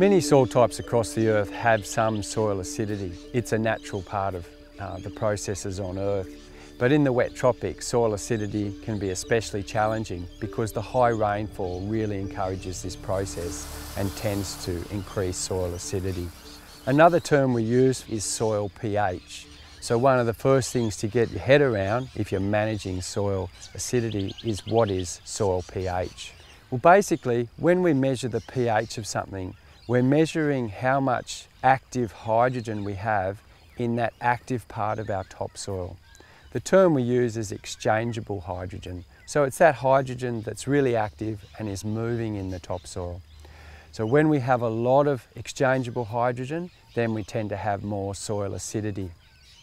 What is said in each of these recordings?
Many soil types across the earth have some soil acidity. It's a natural part of the processes on earth. But in the wet tropics, soil acidity can be especially challenging because the high rainfall really encourages this process and tends to increase soil acidity. Another term we use is soil pH. So one of the first things to get your head around if you're managing soil acidity is what is soil pH. Well, basically, when we measure the pH of something, we're measuring how much active hydrogen we have in that active part of our topsoil. The term we use is exchangeable hydrogen. So it's that hydrogen that's really active and is moving in the topsoil. So when we have a lot of exchangeable hydrogen, then we tend to have more soil acidity.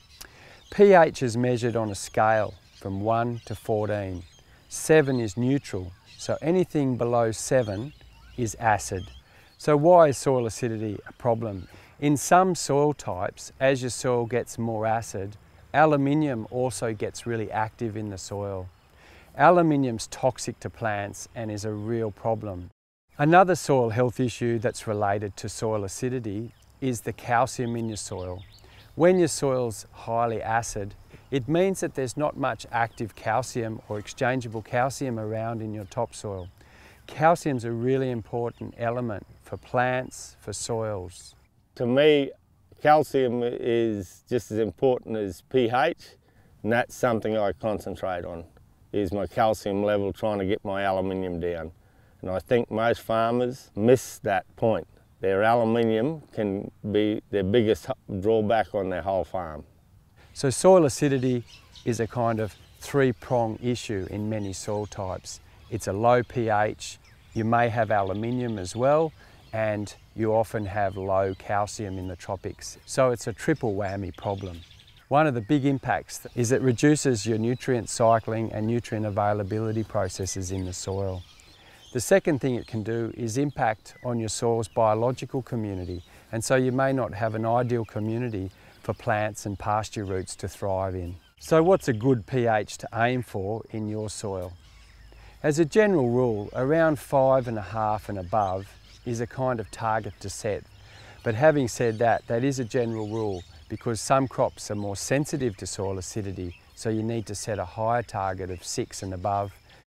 pH is measured on a scale from 1 to 14. 7 is neutral, so anything below 7 is acid. So why is soil acidity a problem? In some soil types, as your soil gets more acid, aluminium also gets really active in the soil. Aluminium's toxic to plants and is a real problem. Another soil health issue that's related to soil acidity is the calcium in your soil. When your soil's highly acid, it means that there's not much active calcium or exchangeable calcium around in your topsoil. Calcium's a really important element for plants, for soils. To me, calcium is just as important as pH, and that's something I concentrate on, is my calcium level, trying to get my aluminium down. And I think most farmers miss that point. Their aluminium can be their biggest drawback on their whole farm. So soil acidity is a kind of three-prong issue in many soil types. It's a low pH, you may have aluminium as well, and you often have low calcium in the tropics. So it's a triple whammy problem. One of the big impacts is it reduces your nutrient cycling and nutrient availability processes in the soil. The second thing it can do is impact on your soil's biological community, and so you may not have an ideal community for plants and pasture roots to thrive in. So what's a good pH to aim for in your soil? As a general rule, around 5.5 and above is a kind of target to set. But having said that, that is a general rule because some crops are more sensitive to soil acidity, so you need to set a higher target of 6 and above.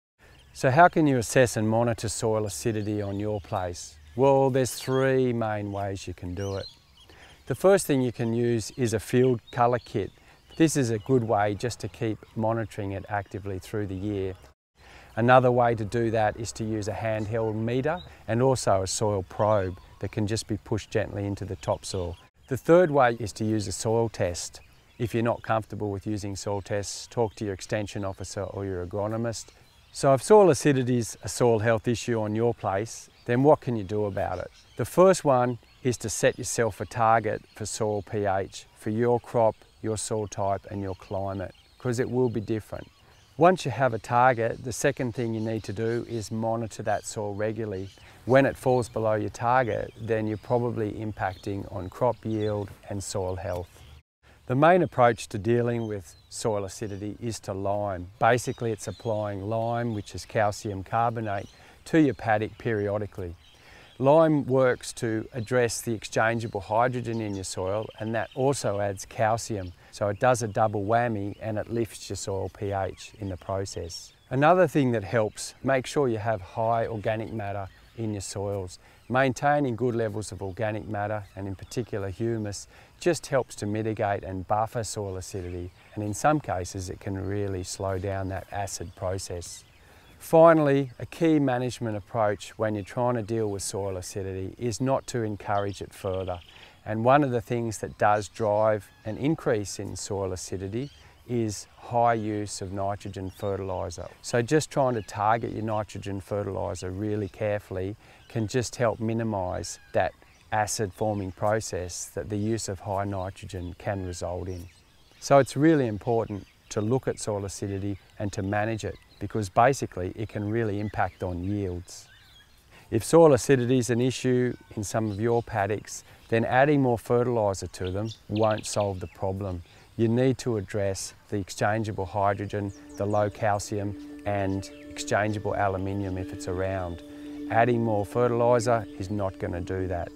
So how can you assess and monitor soil acidity on your place? Well, there's three main ways you can do it. The first thing you can use is a field colour kit. This is a good way just to keep monitoring it actively through the year. Another way to do that is to use a handheld meter and also a soil probe that can just be pushed gently into the topsoil. The third way is to use a soil test. If you're not comfortable with using soil tests, talk to your extension officer or your agronomist. So if soil acidity is a soil health issue on your place, then what can you do about it? The first one is to set yourself a target for soil pH for your crop, your soil type and your climate, because it will be different. Once you have a target, the second thing you need to do is monitor that soil regularly. When it falls below your target, then you're probably impacting on crop yield and soil health. The main approach to dealing with soil acidity is to lime. Basically, it's applying lime, which is calcium carbonate, to your paddock periodically. Lime works to address the exchangeable hydrogen in your soil, and that also adds calcium. So it does a double whammy and it lifts your soil pH in the process. Another thing that helps, make sure you have high organic matter in your soils. Maintaining good levels of organic matter, and in particular humus, just helps to mitigate and buffer soil acidity, and in some cases it can really slow down that acid process. Finally, a key management approach when you're trying to deal with soil acidity is not to encourage it further. And one of the things that does drive an increase in soil acidity is high use of nitrogen fertiliser. So just trying to target your nitrogen fertiliser really carefully can just help minimise that acid forming process that the use of high nitrogen can result in. So it's really important to look at soil acidity and to manage it, because basically it can really impact on yields. If soil acidity is an issue in some of your paddocks, then adding more fertiliser to them won't solve the problem. You need to address the exchangeable hydrogen, the low calcium and exchangeable aluminium if it's around. Adding more fertiliser is not going to do that.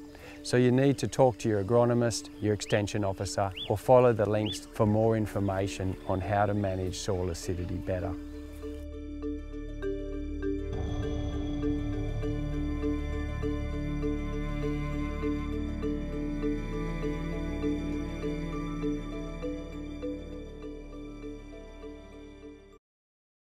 So you need to talk to your agronomist, your extension officer, or follow the links for more information on how to manage soil acidity better.